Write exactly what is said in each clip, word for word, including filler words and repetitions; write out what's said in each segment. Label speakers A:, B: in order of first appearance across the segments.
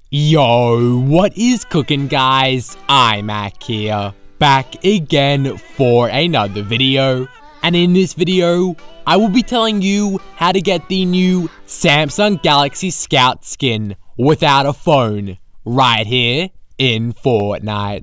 A: Yo, what is cooking, guys? iMac here, back again for another video. And in this video, I will be telling you how to get the new Samsung Galaxy Scout skin without a phone, right here in Fortnite.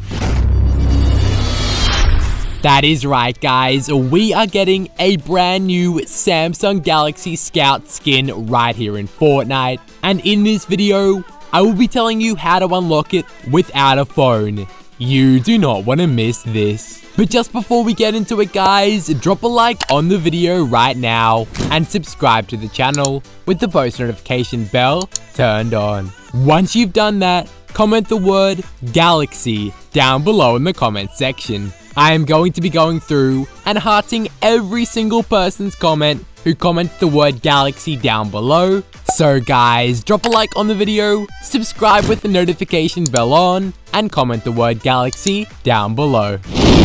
A: That is right, guys, we are getting a brand new Samsung Galaxy Scout skin right here in Fortnite. And in this video, I will be telling you how to unlock it without a phone. You do not want to miss this. But just before we get into it, guys, drop a like on the video right now and subscribe to the channel with the post notification bell turned on. Once you've done that, comment the word Galaxy down below in the comment section. I am going to be going through and hearting every single person's comment who comments the word Galaxy down below. So guys, drop a like on the video, subscribe with the notification bell on, and comment the word Galaxy down below.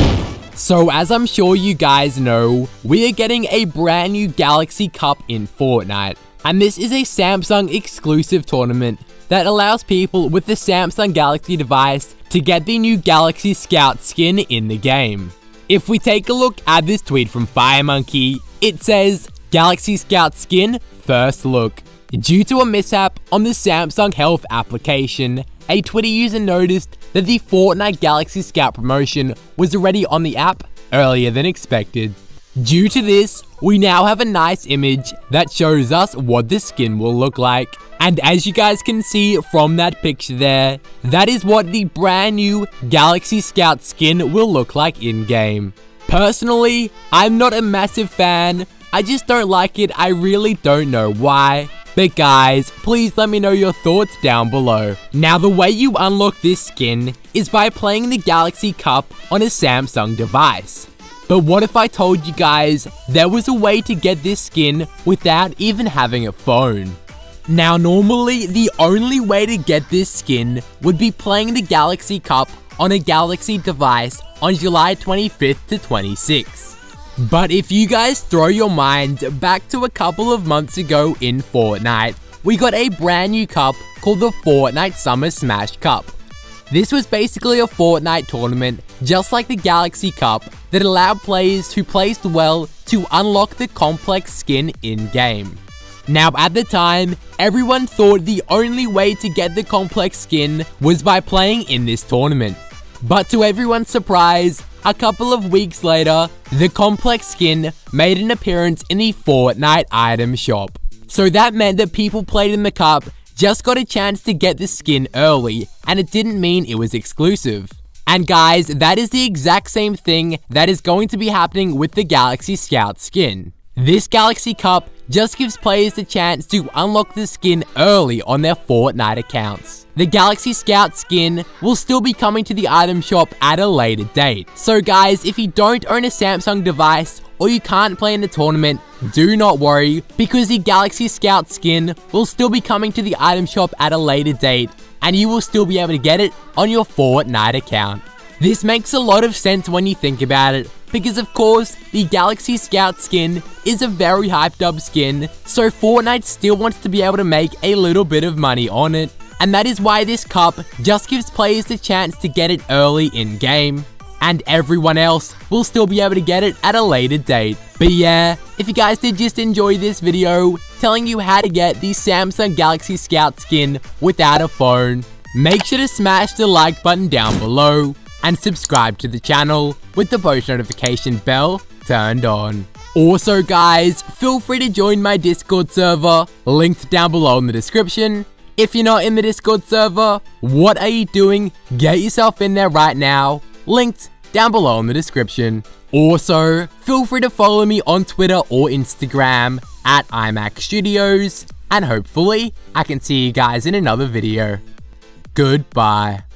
A: So as I'm sure you guys know, we are getting a brand new Galaxy Cup in Fortnite. And this is a Samsung exclusive tournament that allows people with the Samsung Galaxy device to get the new Galaxy Scout skin in the game. If we take a look at this tweet from FireMonkey, it says, Galaxy Scout skin, first look. Due to a mishap on the Samsung Health application, a Twitter user noticed that the Fortnite Galaxy Scout promotion was already on the app earlier than expected. Due to this, we now have a nice image that shows us what the skin will look like. And as you guys can see from that picture there, that is what the brand new Galaxy Scout skin will look like in-game. Personally, I'm not a massive fan. I just don't like it. I really don't know why. But guys, please let me know your thoughts down below. Now, the way you unlock this skin is by playing the Galaxy Cup on a Samsung device. But what if I told you guys there was a way to get this skin without even having a phone? Now, normally, the only way to get this skin would be playing the Galaxy Cup on a Galaxy device on July twenty-fifth to twenty-sixth. But if you guys throw your mind back to a couple of months ago in Fortnite, we got a brand new cup called the Fortnite Summer Smash Cup. This was basically a Fortnite tournament, just like the Galaxy Cup, that allowed players who placed well to unlock the complex skin in-game. Now, at the time, everyone thought the only way to get the complex skin was by playing in this tournament. But to everyone's surprise, a couple of weeks later, the complex skin made an appearance in the Fortnite item shop. So that meant that people played in the cup just got a chance to get the skin early, and it didn't mean it was exclusive. And guys, that is the exact same thing that is going to be happening with the Galaxy Scout skin. This Galaxy Cup just gives players the chance to unlock the skin early on their Fortnite accounts. The Galaxy Scout skin will still be coming to the item shop at a later date. So guys, if you don't own a Samsung device or you can't play in the tournament, do not worry, because the Galaxy Scout skin will still be coming to the item shop at a later date, and you will still be able to get it on your Fortnite account. This makes a lot of sense when you think about it, because of course, the Galaxy Scout skin is a very hyped up skin, so Fortnite still wants to be able to make a little bit of money on it. And that is why this cup just gives players the chance to get it early in game, and everyone else will still be able to get it at a later date. But yeah, if you guys did just enjoy this video telling you how to get the Samsung Galaxy Scout skin without a phone, make sure to smash the like button down below and subscribe to the channel with the post notification bell turned on. Also guys, feel free to join my Discord server, linked down below in the description. If you're not in the Discord server, what are you doing? Get yourself in there right now, linked down below in the description. Also, feel free to follow me on Twitter or Instagram at iMac Studios, and hopefully I can see you guys in another video. Goodbye.